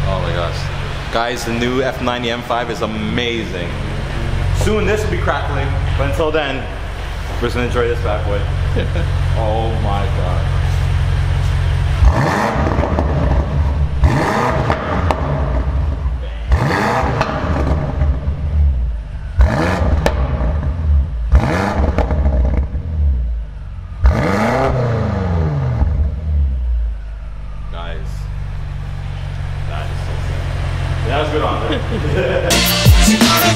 Oh my gosh. Guys, the new F90 M5 is amazing. Soon this will be crackling, but until then, we're just gonna enjoy this bad boy. Oh my god. Guys, that is so sick. That was good on there.